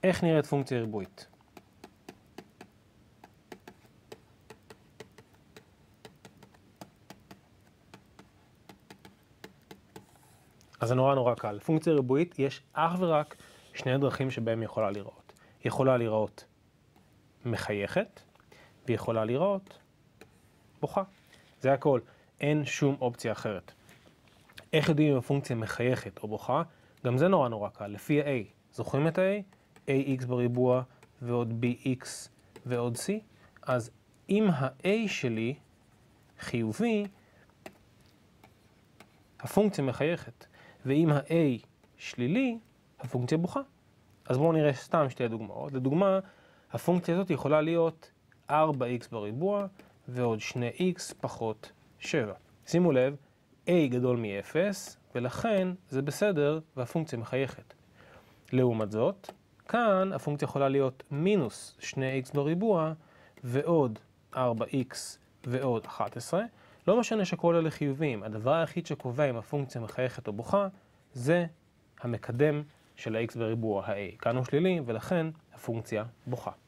איך נראית פונקציה ריבועית? אז זה נורא קל. פונקציה ריבועית יש אך ורק שני דרכים שבהם היא יכולה להיראות. היא יכולה להיראות מחייכת, והיא יכולה להיראות בוכה. זה הכל. אין שום אופציה אחרת. איך יודעים אם הפונקציה מחייכת או בוכה? גם זה נורא קל. לפי ה-a. זוכרים את ה-a? ax בריבוע ועוד bx ועוד c. אז אם ה-a שלי חיובי, הפונקציה מחייכת. ואם ה-a שלילי, הפונקציה בוכה. אז בואו נראה סתם שתי דוגמאות. לדוגמה, הפונקציה הזאת יכולה להיות 4x בריבוע ועוד 2x פחות 7. שימו לב, a גדול מ-0, ולכן זה בסדר והפונקציה מחייכת. לעומת זאת, כאן הפונקציה יכולה להיות מינוס 2x בריבוע ועוד 4x ועוד 11. לא משנה שכל אלה חיוביים, הדבר היחיד שקובע אם הפונקציה מחייכת או בוכה זה המקדם של ה-x בריבוע, ה-a. כאן הוא שלילי ולכן הפונקציה בוכה.